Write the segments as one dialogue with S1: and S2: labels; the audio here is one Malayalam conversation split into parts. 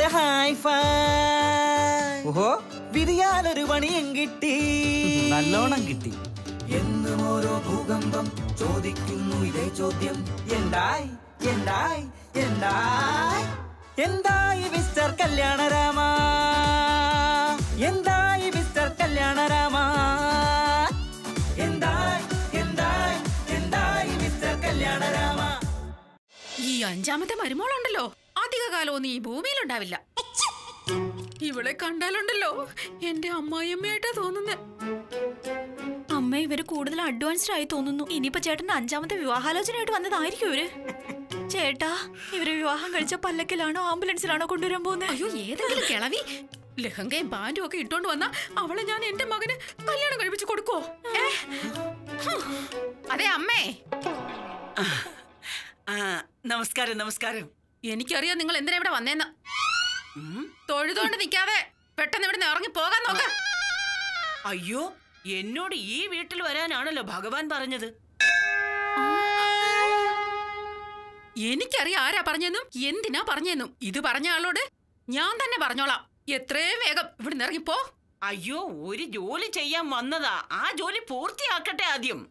S1: ഹൈഫൈ. ഓഹോ, വിരിയാലൊരു പണിയും കിട്ടി, നല്ലോണം കിട്ടി. എന്നും ഓരോ ഭൂകമ്പം ചോദിക്കുന്നു ഇതേ ചോദ്യം. എന്തായി എന്തായി എന്തായി എന്തായി മിസ്റ്റർ കല്യാണരാമ, എന്തായി മിസ്റ്റർ കല്യാണരാമ, എന്തായി എന്തായി എന്തായി മിസ്റ്റർ കല്യാണരാമ.
S2: ഈ അഞ്ചാമത്തെ മരുമോളുണ്ടല്ലോ, അധിക കാലമൊന്നും ഈ ഭൂമിയിലുണ്ടാവില്ല. ഇവളെ കണ്ടാലുണ്ടല്ലോ എന്റെ അമ്മായിയമ്മയായിട്ടാ തോന്നുന്നേ.
S3: അമ്മ, ഇവര് കൂടുതൽ അഡ്വാൻസ്ഡ് ആയി തോന്നുന്നു. ഇനിയിപ്പോ ചേട്ടന്റെ അഞ്ചാമത്തെ വിവാഹാലോചനയായിട്ട് വന്നതായിരിക്കും ഇവര്. ചേട്ടാ, ഇവര് വിവാഹം കഴിച്ച പല്ലക്കിലാണോ ആംബുലൻസിലാണോ കൊണ്ടുവരാൻ പോകുന്നത്?
S2: അയ്യോ, ഏതെങ്കിലും കിളവി ലഹങ്കയും പാന്റും ഒക്കെ ഇട്ടോണ്ട് വന്നാ അവളെ ഞാൻ എന്റെ മകന് കല്യാണം കഴിപ്പിച്ചു കൊടുക്കോ? അതെ അമ്മേ.
S4: നമസ്കാരം. നമസ്കാരം.
S2: എനിക്കറിയാം നിങ്ങൾ എന്തിനാ ഇവിടെ വന്നേന്ന്. തൊഴുതോണ്ട് നിക്കാതെ പെട്ടെന്ന് ഇവിടെ ഇറങ്ങി പോകാൻ നോക്ക.
S4: അയ്യോ, എന്നോട് ഈ വീട്ടിൽ വരാനാണല്ലോ ഭഗവാൻ പറഞ്ഞത്.
S2: എനിക്കറിയാം ആരാ പറഞ്ഞെന്നും എന്തിനാ പറഞ്ഞെന്നും. ഇത് പറഞ്ഞ ആളോട് ഞാൻ തന്നെ പറഞ്ഞോളാം. എത്രയും വേഗം ഇവിടെ ഇറങ്ങിപ്പോ.
S4: അയ്യോ, ഒരു ജോലി ചെയ്യാൻ വന്നതാ. ആ ജോലി പൂർത്തിയാക്കട്ടെ ആദ്യം.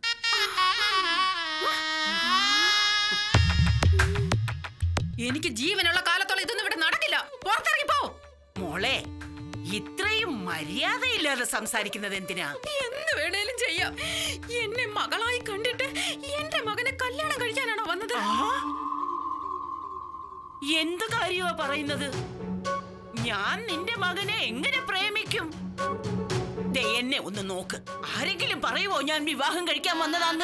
S2: എനിക്ക് ജീവനുള്ള കാലത്തോളം ഇതൊന്നും ഇവിടെ നടക്കില്ല. പുറത്തിറങ്ങിപ്പോ.
S4: മോളെ, ഇത്രയും മര്യാദയില്ലാതെ സംസാരിക്കുന്നത് എന്തിനാ?
S2: എന്ത് വേണേലും ചെയ്യാം. എന്നെ മകളായി കണ്ടിട്ട് എന്റെ മകനെ കല്യാണം കഴിക്കാനാണോ വന്നത്?
S4: എന്ത് കാര്യമാ പറയുന്നത്? ഞാൻ നിന്റെ മകനെ എങ്ങനെ പ്രേമിക്കും? എന്നെ ഒന്ന് നോക്ക്. ആരെങ്കിലും പറയുവോ ഞാൻ വിവാഹം കഴിക്കാൻ വന്നതാന്ന്?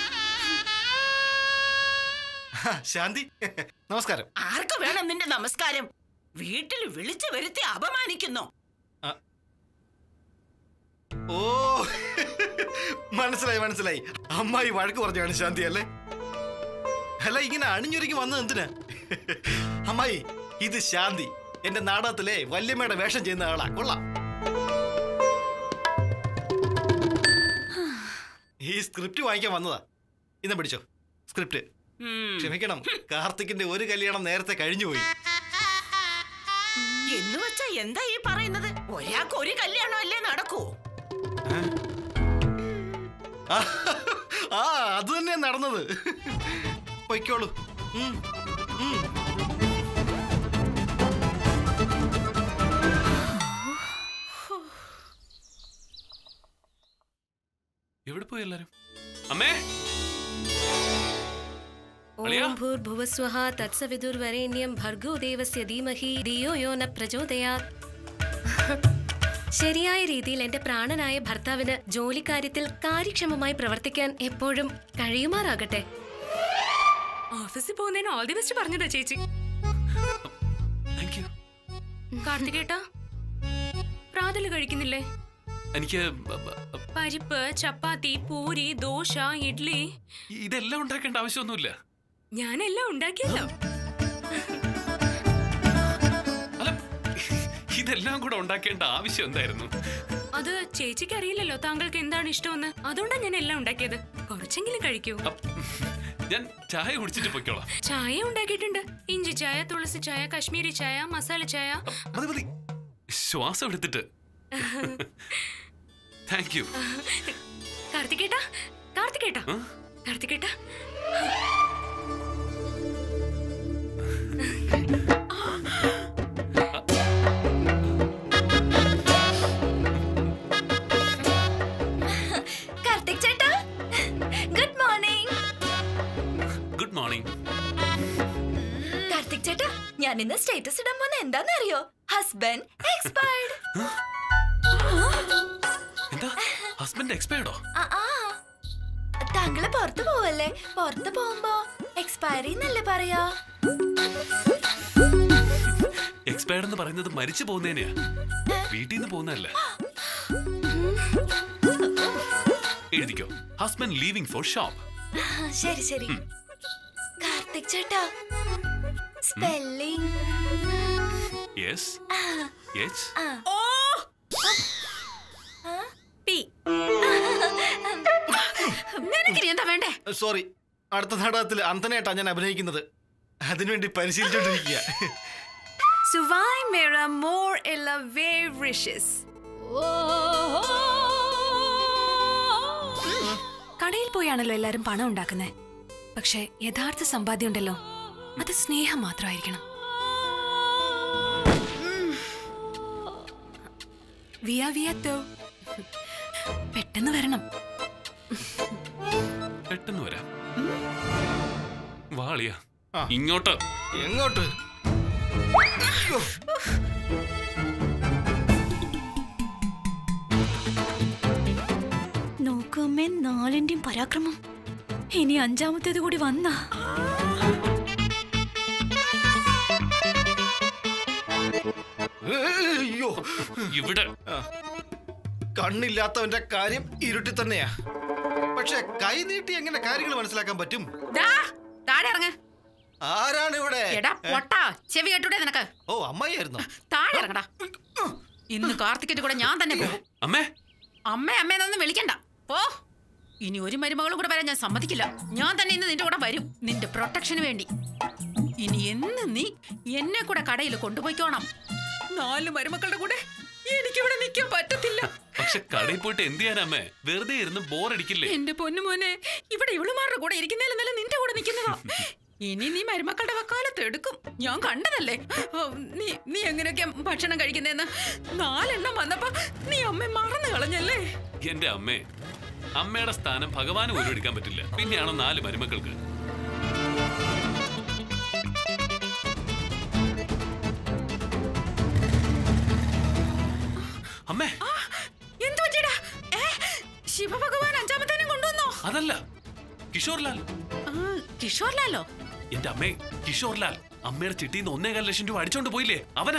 S5: ശാന്തി, നമസ്കാരം.
S4: ആർക്ക് വേണം നിന്റെ നമസ്കാരം? വീട്ടിൽ വിളിച്ചു വരുത്തി അപമാനിക്കുന്നോ?
S5: ഓ, മനസ്സിലായി മനസ്സിലായി. അമ്മായി വഴക്ക് പറഞ്ഞാണ് ശാന്തി അല്ലേ? അല്ല, ഇങ്ങനെ അണിഞ്ഞൊരുക്കി വന്നത് എന്തിനാ? അമ്മായി, ഇത് ശാന്തി, എന്റെ നാടകത്തിലെ വല്യമ്മയുടെ വേഷം ചെയ്യുന്ന ആളാ. കൊള്ളാം. ഈ സ്ക്രിപ്റ്റ് വാങ്ങിക്കാൻ വന്നതാ. ഇന്ന് പിടിച്ചോ സ്ക്രിപ്റ്റ്. ക്ഷമിക്കണം, കാർത്തിക്കിന്റെ ഒരു കല്യാണം നേരത്തെ കഴിഞ്ഞുപോയി.
S4: എന്ന് വെച്ചാ എന്താ ഈ പറയുന്നത്? ഒരാൾക്ക് ഒരു കല്യാണം അല്ലേ നടക്കൂ?
S5: ആ, അത് തന്നെയാ നടന്നത്. പൊയ്ക്കോളൂ.
S6: എവിടെ പോയി എല്ലാരും? അമ്മേ,
S7: ഓം ഭൂർഭുവസ്വഃ തത്സവിതുർവരേണ്യം ഭർഗോ ദേവസ്യ ധീമഹി ധിയോ യോ ന പ്രചോദയാത്. ശരിയായ രീതിയിൽ എന്റെ പ്രാണനായ ഭർത്താവിന് ജോലിക്കാര്യത്തിൽ കാര്യക്ഷമമായി പ്രവർത്തിക്കാൻ എപ്പോഴും കഴിയുമാറാകട്ടെ.
S3: ഓഫീസിൽ പോകുന്നതിന് ഓൾ ദി ബെസ്റ്റ് പറഞ്ഞതാ ചേച്ചി. കാർത്തികേട്ടാ, പ്രാതല് കഴിക്കുന്നില്ലേ?
S6: എനിക്ക്
S3: പരിപ്പ്, ചപ്പാത്തി, പൂരി, ദോശ, ഇഡ്ലി
S6: ഇതെല്ലാം ഉണ്ടാക്കേണ്ട ആവശ്യമൊന്നുമില്ല.
S3: ഞാനെല്ലാം ഉണ്ടാക്കിയല്ലോ.
S6: അല്ല, ഇതെല്ലാം കൂടെ ഉണ്ടാക്കേണ്ട ആവശ്യം എന്തായിരുന്നു?
S3: അത് ചേച്ചിക്ക് അറിയില്ലല്ലോ താങ്കൾക്ക് എന്താണ് ഇഷ്ടമെന്ന്. അതുകൊണ്ടാണ് ഞാൻ എല്ലാം ഉണ്ടാക്കിയത്. കുറച്ചെങ്കിലും കഴിക്കൂ.
S6: ഞാൻ ചായ കുടിച്ചിട്ട് പൊയ്ക്കോളാം.
S3: ചായ ഉണ്ടാക്കിയിട്ടുണ്ട്. ഇഞ്ചി ചായ, തുളസി ചായ, കാശ്മീരി ചായ, മസാല ചായ.
S6: മതി മതി, ശ്വാസം എടുത്തിട്ട്. Thank you.
S3: കാർത്തികേട്ടാ, കാർത്തികേട്ടാ, കാർത്തികേട്ടാ,
S7: കാർത്തിക് ചേട്ടാ, good morning.
S6: Good morning.
S7: Karthik ചേട്ടാ, ഞാൻ ഇന്ന് സ്റ്റേറ്റസ് ഇടാൻ പോകുന്ന എന്താന്നറിയോ? Husband expired.
S6: എന്താ, ഹസ്ബൻഡ് എക്സ്പയർഡോ?
S7: താങ്കള് പുറത്തു പോവല്ലേ? പുറത്തു പോകുമ്പോ എക്സ്പയറി എന്നല്ലേ പറയാ?
S6: എക്സ്പയർഡ് എന്ന് പറയുന്നത് മരിച്ചു പോകുന്നതിനെയാ, വീട്ടിൽ നിന്ന് പോകുന്നതല്ല. എഴുതിക്കോ, ഹസ്ബൻഡ് ലീവിംഗ് ഫോർ ഷോപ്പ്.
S7: ശരി ശരി. കാർത്തിക് ചേട്ടാ, spelling?
S6: Yes, H
S2: O,
S7: P.
S2: നിനക്കിനി എന്താ വേണ്ടേ?
S5: സോറി, അടുത്ത നാടകത്തിൽ അന്തനായിട്ടാ ഞാൻ അഭിനയിക്കുന്നത്. അതിനുവേണ്ടി പരിശീലിച്ചോണ്ടിരിക്കുക.
S8: Suvai mera more elave wishes. കടയിൽ പോയാണല്ലോ എല്ലാരും പണം ഉണ്ടാക്കുന്നത്. പക്ഷെ യഥാർത്ഥ സമ്പാദ്യം ഉണ്ടല്ലോ, അത് സ്നേഹം മാത്രമായിരിക്കണം. പെട്ടെന്ന് വരണം.
S6: പെട്ടെന്ന് വരാം. വാളിയ ഇങ്ങോട്ട്.
S5: എങ്ങോട്ട്?
S3: നോക്കമ്മേ, 4ന്റെയും പരാക്രമം. ഇനി 5ാമത്തേത് കൂടി വന്ന
S5: അയ്യോ,
S6: ഇവിടെ
S5: കണ്ണില്ലാത്തവന്റെ കാര്യം ഇരുട്ടി തന്നെയാ. പക്ഷെ കൈ നീട്ടി എങ്ങനെ കാര്യങ്ങൾ മനസ്സിലാക്കാൻ പറ്റും?
S2: താഴെ ഇറങ്ങ.
S5: ആരാണ് ഇവിടെ?
S2: എടാ പൊട്ടാ, ചെവി കേട്ടൂടെ നിനക്ക്?
S5: ഓ, അമ്മായിയായിരുന്നോ?
S2: താഴെ ഇറങ്ങടാ. ഇന്ന് കാർത്തിക്കിന്റെ കൂടെ ഞാൻ തന്നെ പോകും.
S6: അമ്മേ
S2: അമ്മേന്നൊന്നും വിളിക്കണ്ട, പോ. ഇനി ഒരു മരുമകളും കൂടെ വരാൻ ഞാൻ സമ്മതിക്കില്ല. ഞാൻ തന്നെ ഇന്ന് നിന്റെ കൂടെ വരും, നിന്റെ പ്രൊട്ടക്ഷന് വേണ്ടി. ഇനി എന്ന് നീ എന്നെ കൂടെ കടയിൽ കൊണ്ടുപോയിക്കോണം. 4 മരുമക്കളുടെ കൂടെ എനിക്കിവിടെ നിൽക്കാൻ പറ്റത്തില്ല.
S6: പക്ഷെ കടയിൽ പോയിട്ട് എന്ത് ചെയ്യാനമ്മേ? വെറുതെ ഇരുന്ന് ബോറടിക്കില്ലേ?
S2: എന്റെ പൊന്നുമോനെ, ഇവിടെ ഇവളുമാരുടെ കൂടെ ഇരിക്കുന്നതിലും നല്ല നിന്റെ കൂടെ നിൽക്കുന്നതാ. ഇനി നീ മരുമക്കളുടെ വക്കാലത്ത് എടുക്കും. ഞാൻ കണ്ടതല്ലേ നീ എങ്ങനെയൊക്കെ ഭക്ഷണം കഴിക്കുന്നതെന്ന്. 4 എണ്ണം വന്നപ്പോ നീ അമ്മ മറന്നു കളഞ്ഞല്ലേ?
S6: എന്റെ അമ്മേ, അമ്മയുടെ സ്ഥാനം ഭഗവാന് പോലും എടുക്കാൻ പറ്റില്ല, പിന്നെയാണോ 4 മരുമക്കൾക്ക്? അമ്മേ,
S2: എന്തു പറ്റിയടാ? ശിവഭഗവാൻ 5ാമത്തേനും കൊണ്ടുവന്നോ?
S6: അതല്ല, കിഷോർലാൽ.
S2: കിഷോർലാലോ?
S6: എന്റെ അമ്മേ, കിഷോർലാൽ അമ്മയുടെ ചിട്ടിന്ന് 1.25 ലക്ഷം രൂപ അടിച്ചോണ്ട് പോയില്ലേ, അവനാ.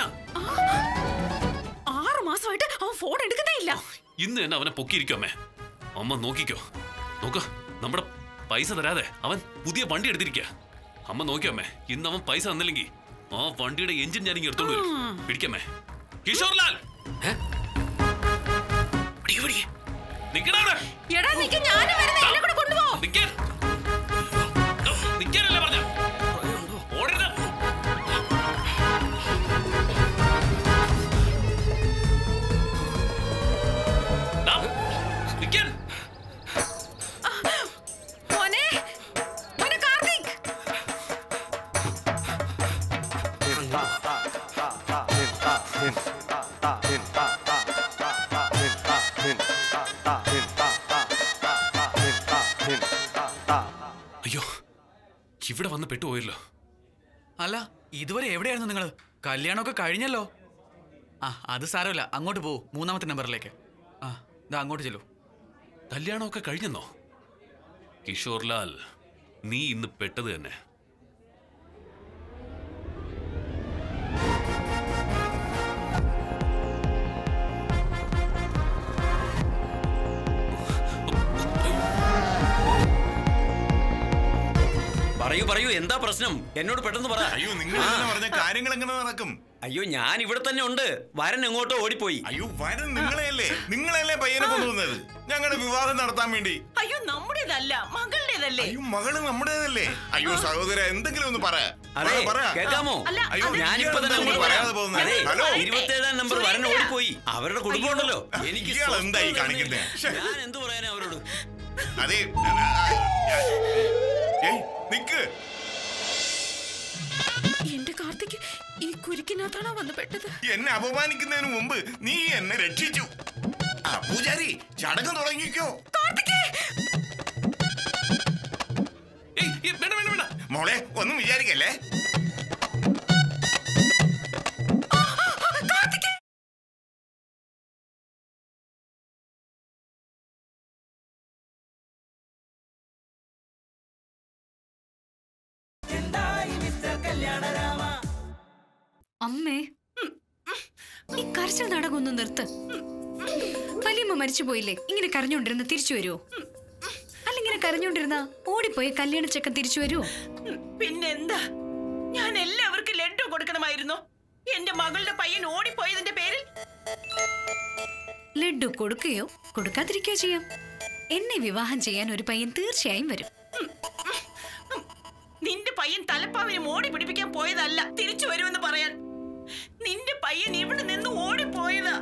S2: 6 മാസമായിട്ട് അവൻ ഫോൺ എടുക്കുന്നേ ഇല്ല.
S6: ഇന്ന് തന്നെ അവനെ പൊക്കിയിരിക്കും അമ്മേ. അമ്മ നോക്കിക്കോ. നോക്ക, നമ്മുടെ പൈസ തരാതെ അവൻ പുതിയ വണ്ടി എടുത്തിരിക്കുക. അമ്മ നോക്കിയോ അമ്മേ, ഇന്ന് അവൻ പൈസ തന്നില്ലെങ്കിൽ ആ വണ്ടിയുടെ എഞ്ചിൻ ഞാനിങ്ങ് എടുത്തോണ്ട് വരും. പിടിക്കമ്മേ. കിഷോർലാൽ, അയ്യോ, ഇവിടെ വന്ന് പെട്ടുപോയല്ലോ.
S1: അല്ല, ഇതുവരെ എവിടെയായിരുന്നു നിങ്ങൾ? കല്യാണമൊക്കെ കഴിഞ്ഞല്ലോ. അത് സാരമില്ല, അങ്ങോട്ട് പോകൂ, 3ാമത്തെ നമ്പറിലേക്ക്. ഇതാ അങ്ങോട്ട് ചെല്ലൂ.
S6: കല്യാണമൊക്കെ കഴിഞ്ഞെന്നോ? കിഷോർലാൽ, നീ ഇന്ന് പെട്ടത് തന്നെ.
S9: പറയൂ, എന്താ പ്രശ്നം? എന്നോട് പെട്ടെന്ന് പറ.
S10: അയ്യോ, നിങ്ങൾ പറഞ്ഞ കാര്യങ്ങൾ എങ്ങനെ നടക്കും?
S9: അയ്യോ, ഞാൻ ഇവിടെ തന്നെ ഉണ്ട്. വരൻ എങ്ങോട്ടോ ഓടിപ്പോയി.
S10: അയ്യോ, വരൻ നിങ്ങളെയല്ലേ പയ്യനെ കൊണ്ടുവന്നത് ഞങ്ങളുടെ വിവാഹം നടത്താൻ വേണ്ടി?
S4: അയ്യോ, നമ്മുടേതല്ല, മകളുടേതല്ലേ.
S10: അയ്യോ, മകള് നമ്മുടേതല്ലേ? അയ്യോ സഹോദര, എന്തെങ്കിലും ഒന്ന് പറ.
S9: കേൾക്കാമോ? ഞാനിപ്പോ തന്നെ പറയാതെ പോകുന്നത്. 27ാം നമ്പർ വരൻ ഓടിപ്പോയി. അവരുടെ കുടുംബം ഉണ്ടല്ലോ. എനിക്ക്
S10: എന്തായി കാണിക്കുന്നത്?
S9: ഞാൻ എന്തു പറയാനാ അവരോട്?
S10: അതെ, നിക്ക്.
S2: എന്റെ കാർത്തിക് ഈ കുരുക്കിനകത്താണോ വന്ന് പെട്ടത്?
S10: എന്നെ അപമാനിക്കുന്നതിന് മുമ്പ് നീ എന്നെ രക്ഷിച്ചു. പൂജാരി, ചടങ്ങ് തുടങ്ങിക്കോ. മോളെ, ഒന്നും വിചാരിക്കല്ലേ.
S8: അമ്മേ, ഈ കരച്ചിൽ നാടകം ഒന്ന് നിർത്ത്. വലിയമ്മ മരിച്ചു പോയില്ലേ? ഇങ്ങനെ കരഞ്ഞോണ്ടിരുന്ന തിരിച്ചു വരുമോ? അല്ല, ഇങ്ങനെ കരഞ്ഞോണ്ടിരുന്ന ഓടിപ്പോയി കല്യാണ ചെക്കൻ തിരിച്ചു വരുമോ?
S4: പിന്നെന്താ, ഞാൻ എല്ലാവർക്കും ലഡ്ഡു കൊടുക്കണമായിരുന്നു. എന്റെ മകളുടെ പയ്യൻ ഓടിപ്പോയതിന്റെ പേരിൽ
S8: ലഡ്ഡു കൊടുക്കുകയോ കൊടുക്കാതിരിക്കുകയോ ചെയ്യാം. എന്നെ വിവാഹം ചെയ്യാൻ ഒരു പയ്യൻ തീർച്ചയായും വരും.
S4: നിന്റെ പയ്യൻ തലപ്പാവിന് മോടി പിടിപ്പിക്കാൻ പോയതല്ല, തിരിച്ചു വരുമെന്ന് പറയാൻ. പയ്യൻ ഇവിടെ നിന്ന് ഓടിപ്പോയതാ.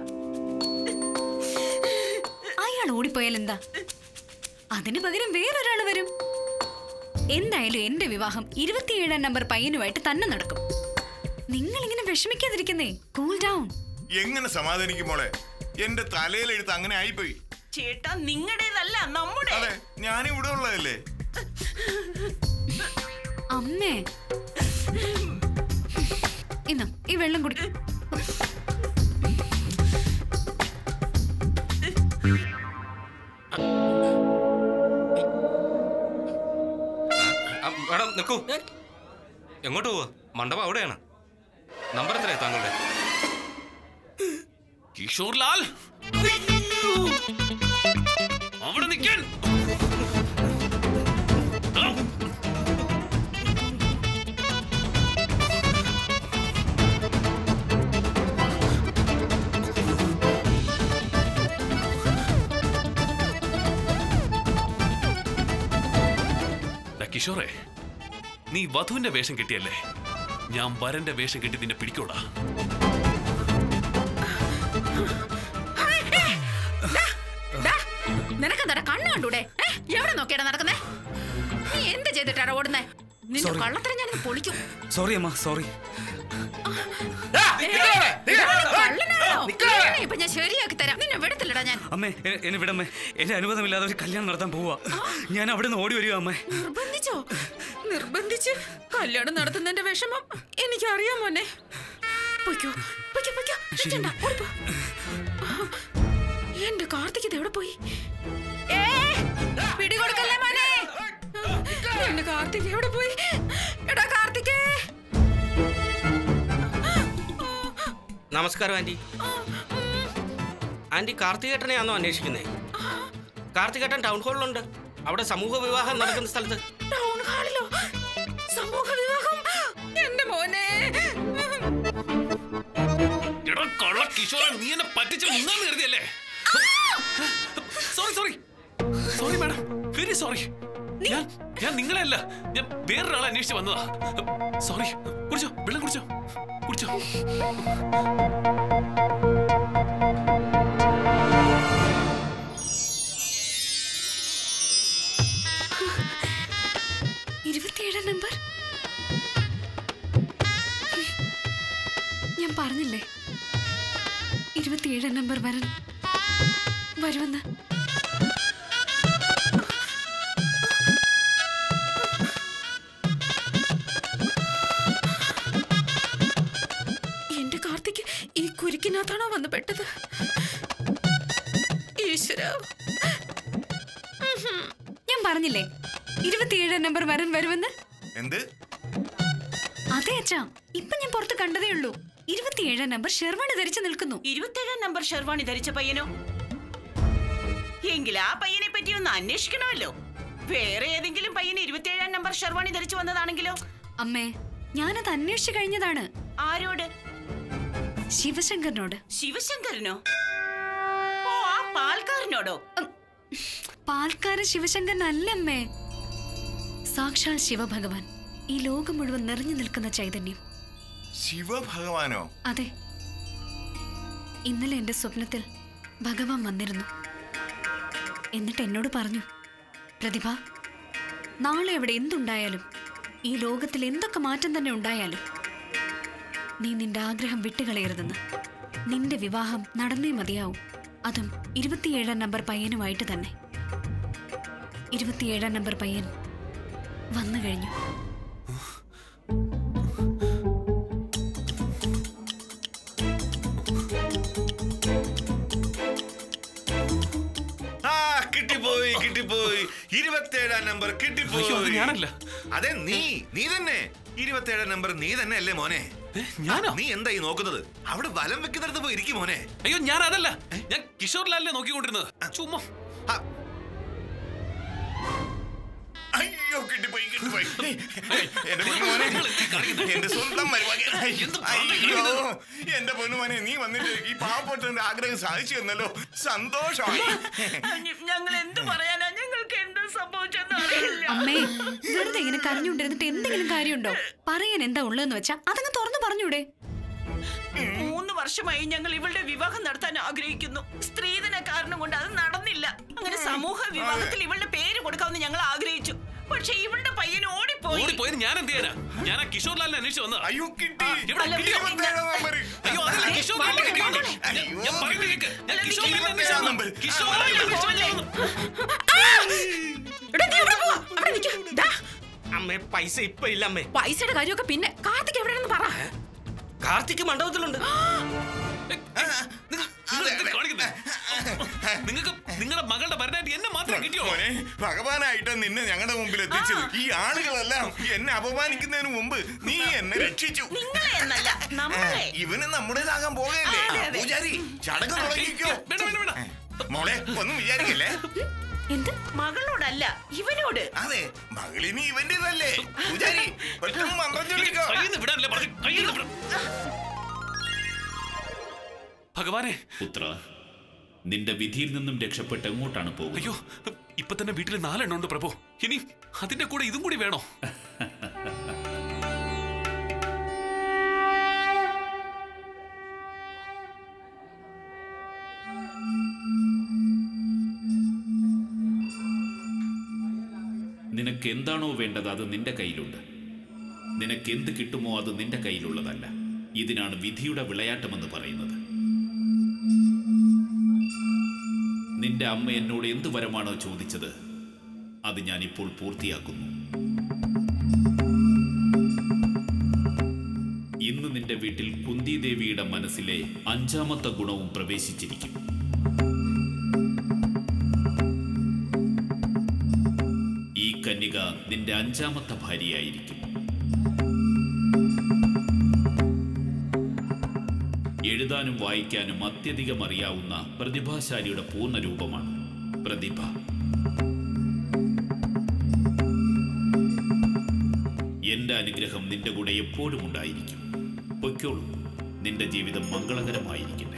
S8: അയാൾ ഓടിപ്പോയാൽ എന്താ? അതിന് പകരം വേറൊരാൾ വരും. എന്തായാലും എന്റെ വിവാഹം 27-ാം നമ്പർ പയ്യനുമായിട്ട് തന്നെ നടക്കും. നിങ്ങൾ ഇങ്ങനെ വിഷമിക്കാതിരിക്കുന്നേ. Cool down.
S10: എങ്ങനെ സമാധാനിക്കും മോളെ? എന്റെ തലയിലെഴുത്ത് അങ്ങനെ ആയിപ്പോയി.
S4: ചേട്ടാ, നിങ്ങളുടേതല്ല, നമ്മുടെ.
S10: അതെ, ഞാനിവിടെ ഉള്ളതല്ലേ.
S8: അമ്മേ, ഇന്നാ ഈ വെള്ളം കുടി.
S11: മാഡം നിൽക്കൂ. എങ്ങോട്ട് പോവാ? മണ്ഡപം അവിടെയാണ്. നമ്പർ എത്രയാ താങ്കളുടെ?
S6: കിഷോർ ലാൽ, അവിടെ നിൽക്കാൻ. കിഷോറെ, നീ വധുവിന്റെ വേഷം കെട്ടിയല്ലേ? ഞാൻ വരന്റെ വേഷം കെട്ടി നിന്നെ പിടിക്കോടാ.
S2: നിനക്കെന്താ കണ്ണു കണ്ടൂടെ? എവിടെ നോക്കിയാ നടക്കുന്നേ? നീ എന്ത് ചെയ്തിട്ടാണ് ഓടുന്നേ? നിന്റെ കള്ളത്തരം ഞാൻ പൊളിക്കും.
S11: സോറി അമ്മ, സോറി.
S2: ഇപ്പൊ ഞാൻ ശരിയാക്കി തരാം. നിന്നെ വിടത്തില്ലടാ ഞാൻ.
S11: അമ്മേ, എന്നെ വിടമ്മേ. എന്റെ അനുവാദമില്ലാതെ ഒരു കല്യാണം നടത്താൻ പോവാ. ഞാൻ അവിടെ നിന്ന് ഓടി വരിക അമ്മേ.
S2: നിർബന്ധിച്ചോ? നിർബന്ധിച്ച് കല്യാണം നടത്തുന്നതിന്റെ വിഷമം എനിക്കറിയാം മോനെ. പൊയ്ക്കോ, പൊയ്ക്കോ, പൊയ്ക്കോ. നിൽക്കണ്ട, ഓടിപ്പോ. എന്റെ കാർത്തിക് എവിടെ പോയി? പിടികൊടുക്കല്ലേ മോനെ. എന്റെ കാർത്തിക് എവിടെ പോയി? എടാ കാർത്തികേ.
S12: നമസ്കാരം ആന്റി. ആന്റി കാർത്തികേട്ടനെയാണോ അന്വേഷിക്കുന്നേ? കാർത്തികേട്ടൻ ടൗൺ ഹാളിലുണ്ട്. അവിടെ സമൂഹ വിവാഹം നടക്കുന്ന സ്ഥലത്ത്.
S2: ടൗൺ ഹാളിലോ? സമൂഹ വിവാഹം? എന്റെ മോനെ.
S6: എടാ കള്ള കിഷോറെ, നീ എന്നെ പറ്റിച്ച് മുങ്ങാന്ന് കരുതിയല്ലേ? Sorry sorry sorry madam, very sorry. ഞാൻ നിങ്ങളെയല്ല, ഞാൻ വേറൊരാളെ അന്വേഷിച്ച് വന്നതാ. സോറി. കുടിച്ചോ, വെള്ളം കുടിച്ചോ, കുടിച്ചോ.
S8: നമ്പർ ഞാൻ പറഞ്ഞില്ലേ 27 നമ്പർ വരുമെന്ന്.
S2: എന്റെ കാർത്തിക് ഈ കുരുക്കിനകത്താണോ വന്ന് പെട്ടത്? ഈശ്വര,
S8: ഞാൻ പറഞ്ഞില്ലേ 27 നമ്പർ വരുമെന്ന്.
S10: എന്ത്?
S8: അതെ അച്ഛാ, ഇപ്പൊ ഞാൻ പുറത്ത് കണ്ടതേ ഉള്ളൂ. 27 നമ്പർ ഷെർവാണി ധരിച്ചു നിൽക്കുന്നു.
S4: 27 നമ്പർ ഷെർവാണി ധരിച്ച പയ്യനോ? എങ്കിൽ ആ പയ്യനെ പറ്റി ഒന്ന് അന്വേഷിക്കണമല്ലോ. വേറെ ഏതെങ്കിലും പയ്യന് 27 നമ്പർ ഷെർവാണി ധരിച്ചു വന്നതാണെങ്കിലോ?
S8: അമ്മേ, ഞാനത് അന്വേഷിച്ചു കഴിഞ്ഞതാണ്.
S4: ആരോട്?
S8: ശിവശങ്കറിനോട്.
S4: ശിവശങ്കരനോ? ഓ, ആ പാൽക്കാരനോടോ?
S8: പാൽക്കാരൻ ശിവശങ്കരനല്ലമ്മേ, സാക്ഷാൽ ശിവഭഗവാൻ, ഈ ലോകം മുഴുവൻ നിറഞ്ഞു നിൽക്കുന്ന ചൈതന്യം.
S10: ശിവഭഗവാനോ?
S8: അതെ, ഇന്നലെ എന്റെ സ്വപ്നത്തിൽ ഭഗവാൻ വന്നിരുന്നു. എന്നിട്ട് എന്നോട് പറഞ്ഞു, പ്രതിഭ, നാളെ അവിടെ എന്തുണ്ടായാലും, ഈ ലോകത്തിൽ എന്തൊക്കെ മാറ്റം തന്നെ ഉണ്ടായാലും, നീ നിന്റെ ആഗ്രഹം വിട്ടുകളയരുതെന്ന്. നിന്റെ വിവാഹം നടന്നേ മതിയാവും, അതും 27 നമ്പർ പയ്യനുമായിട്ട് തന്നെ. 27 നമ്പർ പയ്യൻ വന്നു കഴിഞ്ഞു.
S5: കിട്ടിപ്പോയി കിട്ടിപ്പോയി 27 നമ്പർ കിട്ടിപ്പോയി.
S6: ഞാനല്ല.
S5: അതെ, നീ തന്നെ 27 നമ്പർ നീ തന്നെ അല്ലേ മോനെ? നീ എന്തായി നോക്കുന്നത്? അവിടെ വലം വെക്കുന്നിടത്ത് പോയി ഇരിക്കും മോനെ.
S6: അയ്യോ, ഞാൻ അതല്ല, ഞാൻ കിഷോർ ലാലിനെ നോക്കിക്കൊണ്ടിരുന്നത്. ചുമ്മാ.
S10: അയ്യോ, കിട്ടിപ്പോയി കിട്ടിപ്പോയി. എന്റെ പൊന്നുമോനെ, എന്റെ സ്വന്തം മരുമകൻ. അയ്യോ, എന്റെ പൊന്നുമോനെ, നീ വന്നിട്ട് ഈ പാവപ്പെട്ടവന്റെ ആഗ്രഹം സാധിച്ചു എന്നല്ലോ. സന്തോഷമായി.
S4: ഞങ്ങൾ എന്ത് പറയാനാ? ഞങ്ങൾക്ക് എന്ത് സംഭവിച്ചെന്ന് അറിയില്ല.
S8: അമ്മേ, വെറുതെ ഇങ്ങനെ കരഞ്ഞുകൊണ്ടിരുന്നിട്ട് എന്തെങ്കിലും കാര്യമുണ്ടോ? പറയാൻ എന്താ ഉള്ളതെന്ന് വെച്ചാ അതങ്ങ് തുറന്നു പറഞ്ഞൂടെ?
S4: 3 വർഷമായി ഞങ്ങൾ ഇവളുടെ വിവാഹം നടത്താൻ ആഗ്രഹിക്കുന്നു. സ്ത്രീധന കാരണം കൊണ്ട് അത് നടന്നില്ല. അങ്ങനെ സമൂഹ വിവാഹത്തിൽ ഇവളുടെ പേര് കൊടുക്കാമെന്ന് ഞങ്ങൾ ആഗ്രഹിച്ചു. പക്ഷെ ഇവളുടെ പയ്യൻ ഓടിപ്പോയി.
S6: ഞാൻ എന്ത് ചെയ്യാനാ? ഞാൻ ആ കിഷോർ ലാലിനെ അന്വേഷിച്ചു വന്നത്.
S10: അയ്യോ കിട്ടി.
S6: അയ്യോ അതല്ല കിഷോർ ലാലിനെ കിട്ടിയോണ്ട്. ഞാൻ പറയുന്നത് കേൾക്ക്. ഞാൻ കിഷോർ ലാലിനെ അന്വേഷിച്ചു വന്നത്. കിഷോർ ലാലിനെ അന്വേഷിച്ചു വന്നത്.
S12: അമ്മേ പൈസ ഇപ്പൊ ഇല്ല അമ്മേ.
S2: പൈസയുടെ കാര്യമൊക്കെ പിന്നെ. കാർത്തിക് എവിടെയാണെന്ന് പറ.
S12: കാർത്തിക് മണ്ഡപത്തിലുണ്ട്.
S6: നിങ്ങൾക്ക് നിങ്ങളുടെ മകളുടെ ഭരണമായിട്ട് എന്നെ മാത്രം കിട്ടിയോ?
S10: ഭഗവാനായിട്ട് നിന്നെ ഞങ്ങളുടെ മുമ്പിൽ എത്തിച്ചത്. ഈ ആളുകളെല്ലാം എന്നെ അപമാനിക്കുന്നതിന് മുമ്പ് നീ എന്നെ രക്ഷിച്ചു. ഇവന് നമ്മുടേതാകാൻ പോകയല്ലേ? പൂജാരി ചടങ്ങ് തുടങ്ങിക്കോ. മോളെ ഒന്നും വിചാരിക്കല്ലേ.
S2: എന്ത്?
S4: മകളോടല്ല ഇവനോട്.
S10: അതെ മകളിനി ഇവന്റേതല്ലേ. പൂജാരി പെട്ടെന്ന് മന്ത്രം ചൊല്ലിക്കോ.
S6: ഭഗവാനെ.
S13: പുത്ര, നിന്റെ വിധിയിൽ നിന്നും രക്ഷപ്പെട്ട് എങ്ങോട്ടാണ് പോകുന്നത്?
S6: അയ്യോ ഇപ്പൊ തന്നെ വീട്ടിൽ 4 എണ്ണം ഉണ്ട് പ്രഭു. ഇനി അതിന്റെ കൂടെ ഇതും കൂടി വേണോ?
S13: നിനക്ക് എന്താണോ വേണ്ടത് അത് നിന്റെ കയ്യിലുണ്ട്. നിനക്ക് എന്ത് കിട്ടുമോ അത് നിന്റെ കയ്യിലുള്ളതല്ല. ഇതിനാണ് വിധിയുടെ വിളയാട്ടമെന്ന് പറയുന്നത്. നിന്റെ അമ്മ എന്നോട് എന്ത് വരമാണോ ചോദിച്ചത് അത് ഞാൻ ഇപ്പോൾ പൂർത്തിയാക്കുന്നു. ഇന്ന് നിന്റെ വീട്ടിൽ കുന്തിദേവിയുടെ മനസ്സിലെ 5ാമത്തെ ഗുണവും പ്രവേശിച്ചിരിക്കും. ഈ കന്യക നിന്റെ 5ാമത്തെ ഭാര്യയായിരിക്കും. എഴുതാനും വായിക്കാനും അത്യധികം അറിയാവുന്ന പ്രതിഭാശാലിയുടെ പൂർണ്ണ രൂപമാണ് പ്രതിഭ. എന്റെ അനുഗ്രഹം നിന്റെ കൂടെ എപ്പോഴും ഉണ്ടായിരിക്കും. പൊയ്ക്കോളൂ, നിന്റെ ജീവിതം മംഗളകരമായിരിക്കട്ടെ.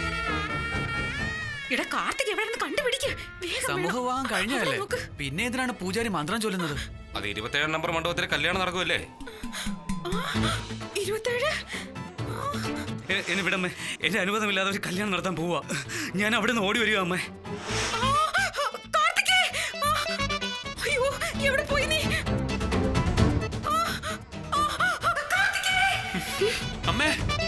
S1: സമൂഹവിവാഹം കഴിഞ്ഞല്ലേ? പിന്നെ എന്തിനാണ് പൂജാരി മന്ത്രം ചൊല്ലുന്നത്?
S11: അത് 27 നമ്പർ മണ്ഡപത്തിൽ കല്യാണം നടക്കുമല്ലേ?
S2: 27?
S12: എന്നെ വിടമ്മേ. എന്റെ അനുവാദമില്ലാതെ ഒരു കല്യാണം നടത്താൻ പോവാ. ഞാൻ അവിടെ നിന്ന് ഓടി വരിക അമ്മേ.
S2: അയ്യോ എവിടെ പോയി നീ?
S6: അമ്മേ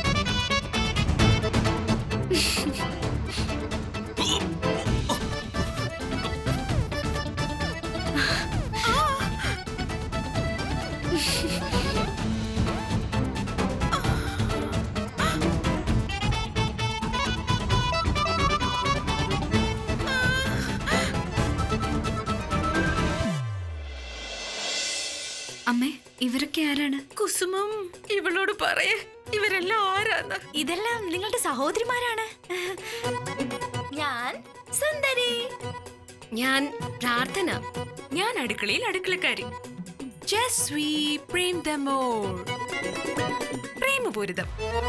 S8: അമ്മേ ഇവരൊക്കെ ആരാണ്?
S2: കുസുമം ഇവളോട് പറയേ ഇവരെല്ലാം ആരാന്ന്.
S3: ഇതെല്ലാം നിങ്ങളുടെ സഹോദരിമാരാണ്. ഞാൻ സുന്ദരി.
S7: ഞാൻ പ്രാർത്ഥന.
S8: ഞാൻ അടുക്കളയിൽ അടുക്കളക്കാരി.
S2: ജസ്വി പ്രേം ദമോർ പ്രേമപൂരിതം.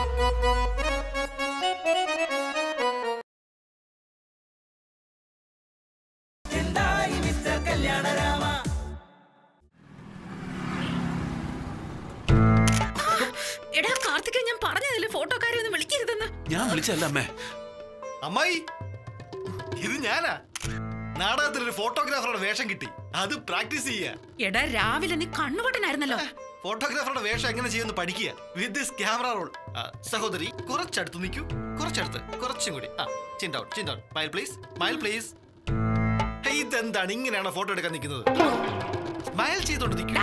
S2: എടാ കാർത്തിക, ഞാൻ പറഞ്ഞതില്ലേ ഫോട്ടോക്കാരെ ഒന്നും വിളിക്കരുതെന്ന്.
S6: ഞാൻ വിളിച്ചല്ല അമ്മേ.
S5: അമ്മായി ഇത് ഞാനാ. നാടകത്തിലൊരു ഫോട്ടോഗ്രാഫറുടെ വേഷം കിട്ടി. അത് പ്രാക്ടീസ് ചെയ്യാ.
S2: എടാ രാവിലെ നീ കണ്ണുപൊട്ടനായിരുന്നല്ലോ.
S5: ഫോട്ടോഗ്രാഫറുടെ വേഷം എങ്ങനെ ചെയ്യുമെന്ന് പഠിക്കുക വിത്ത് ദിസ് ക്യാമറ റോൾ. സഹോദരി കുറച്ചടുത്ത് നിൽക്കൂ. കുറച്ചടുത്ത്, കുറച്ചും കൂടി. Chin down, chin down. Smile please, smile please. ഇതെന്താണ് ഇങ്ങനെയാണ് ഫോട്ടോ എടുക്കാൻ നിൽക്കുന്നത്? സ്മൈൽ ചെയ്തോണ്ട് നിൽക്കൂ.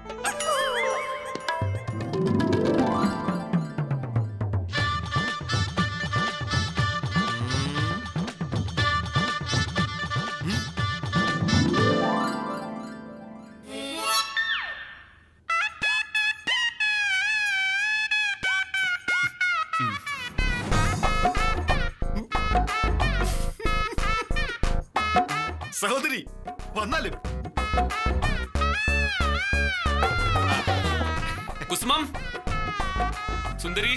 S5: സഹോദരി വന്നാലും
S6: കുസുമം, സുന്ദരി,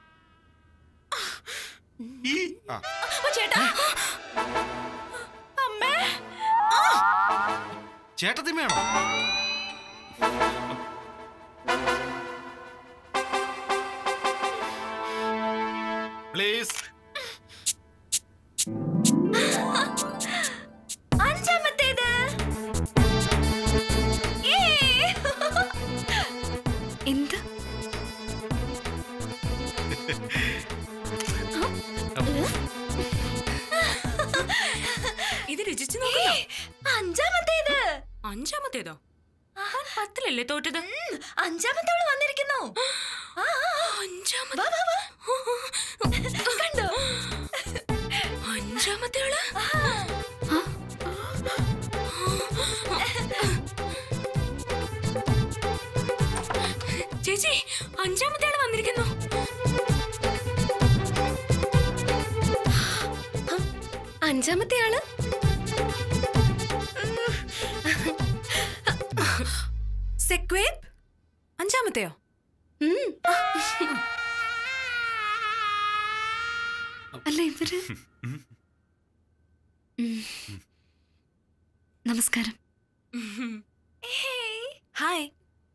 S3: ചേട്ടാ
S5: ചേട്ടത്തിമ്മയാണോ? പ്ലീസ്.
S3: അഞ്ചാമത്തേത്.
S8: എന്ത്?
S14: ഇത് രുചിച്ചു നോക്കണോ?
S3: അഞ്ചാമത്തേത്.
S14: അഞ്ചാമത്തേതോ? 10ലല്ലേ തോറ്റത്?
S3: അഞ്ചാമത്തോള് വന്നിരിക്കുന്നു.
S14: അഞ്ചാമത്തെ
S3: കണ്ടോ?
S14: അഞ്ചാമത്തേള് ചേച്ചി, അഞ്ചാമത്തെ ആള് വന്നിരിക്കുന്നു.
S7: അഞ്ചാമത്തെ ആള്
S14: സെക്വേബ്. അഞ്ചാമത്തെയോ?
S8: അല്ല ഇവര്. നമസ്കാരം.
S14: ഹായ്.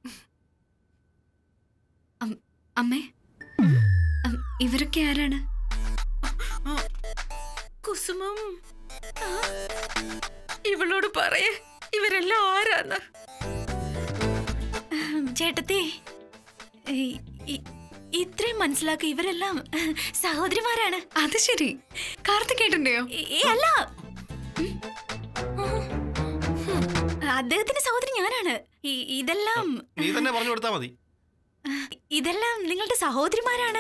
S8: അമ്മേ, ഇവരൊക്കെ ആരാണ്?
S2: കുസുമം, ഇവളോട് പറയേ ഇവരെല്ലാം ആരാന്ന്.
S3: ചേട്ടത്തി, ഇത്രയും മനസ്സിലാക്കി, ഇവരെല്ലാം സഹോദരിമാരാണ്.
S8: അത് ശരി. കാർത്തികേട്ടന്റെയോ?
S3: അല്ല, അദ്ദേഹത്തിന്റെ സഹോദരി ഞാനാണ്. ഇതെല്ലാം
S5: നീ തന്നെ പറഞ്ഞു കൊടുത്താ മതി.
S3: ഇതെല്ലാം നിങ്ങളുടെ സഹോദരിമാരാണ്.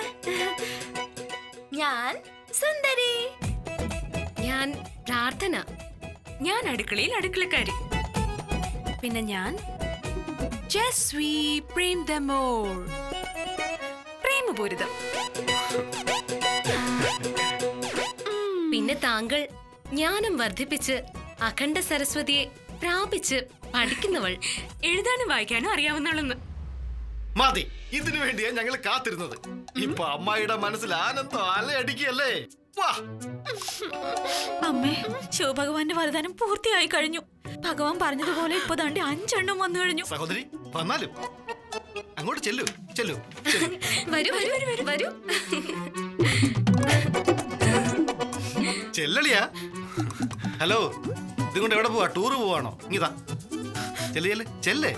S3: ഞാൻ സുന്ദരി.
S7: ഞാൻ പ്രാർത്ഥന.
S14: ഞാൻ അടുക്കളയിൽ അടുക്കളക്കാരി. പിന്നെ ഞാൻ ജസ്വി പ്രേം ദമോർ. പ്രേമപൂരിതം.
S7: പിന്നെ താങ്കൾ ജ്ഞാനം വർദ്ധിപ്പിച്ച് അഖണ്ഡ സരസ്വതിയെ പ്രാപിച്ച് പഠിക്കുന്നവൾ.
S14: എഴുതാനും വായിക്കാനും അറിയാവുന്നവളെന്ന്.
S5: മതി, ഇതിനു വേണ്ടിയാ ഞങ്ങൾ കാത്തിരുന്നത്. ഇപ്പൊ അമ്മായിയുടെ മനസ്സിൽ ആനന്ദം അലയടിക്കല്ലേ.
S3: അമ്മേ, ശിവഭഗവാന്റെ വരദാനം പൂർത്തിയായി കഴിഞ്ഞു. ഭഗവാൻ പറഞ്ഞതുപോലെ ഇപ്പൊ ദാണ്ടി 5 എണ്ണം വന്നു കഴിഞ്ഞു.
S5: സഹോദരി, വന്നാലും അങ്ങോട്ട് ചെല്ലു ചെല്ലു.
S7: വരൂ വരൂ വരൂ വരൂ.
S5: ചെല്ലളിയാ. ഹലോ, ഇതുകൊണ്ട് എവിടെ പോവാ? ടൂറ് പോവാണോ? ഇങ്ങിതാ ചെല്ല് ചെല്ല് ചെല്ലേ.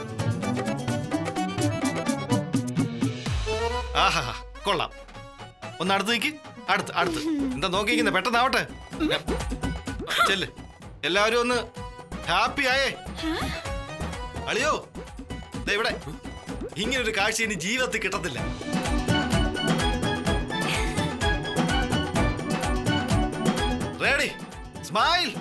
S5: ആഹാ, കൊള്ളാം. ഒന്ന് അടുത്ത് നിൽക്ക്. അടുത്ത് അടുത്ത്. എന്താ നോക്കിയിരിക്കുന്നത്? പെട്ടെന്നാവട്ടെ. ചെല്ല്. എല്ലാവരും ഒന്ന് ഹാപ്പി ആയേ. അളിയോ, ഇവിടെ ഇങ്ങനൊരു കാഴ്ച ഇനി ജീവിതത്തിൽ കിട്ടത്തില്ല. Ready, smile.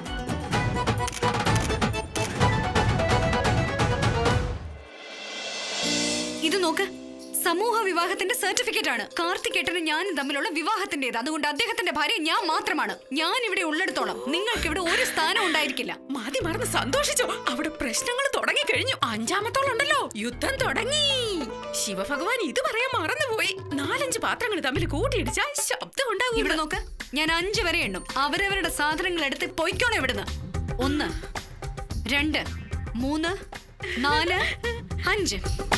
S8: ഇത് നോക്ക്, സമൂഹ വിവാഹത്തിന്റെ സർട്ടിഫിക്കറ്റ് ആണ്. കാർത്തികേട്ടനും ഞാനും തമ്മിലുള്ള വിവാഹത്തിന്റേത്. അതുകൊണ്ട് അദ്ദേഹത്തിന്റെ ഭാര്യ ഞാൻ മാത്രമാണ്. ഞാൻ ഇവിടെ ഉള്ളിടത്തോളം നിങ്ങൾക്ക് ഇവിടെ ഒരു സ്ഥാനം ഉണ്ടായിരിക്കില്ല.
S2: മതി മറന്ന് സന്തോഷിച്ചോ? അവിടെ പ്രശ്നങ്ങൾ തുടങ്ങി കഴിഞ്ഞു. 5ാമത്തോളുണ്ടല്ലോ, യുദ്ധം തുടങ്ങി. ശിവഭഗവാൻ ഇത് പറയാൻ മറന്നുപോയി. 4-5 പാത്രങ്ങൾ തമ്മിൽ കൂട്ടിയിടിച്ചാൽ ശബ്ദം ഉണ്ടാകും.
S8: ഇവിടെ നോക്ക്, ഞാൻ 5 വരെ എണ്ണും. അവരവരുടെ സാധനങ്ങൾ എടുത്ത് പൊയ്ക്കോണം ഇവിടുന്ന്. 1, 2, 3, 4, 5.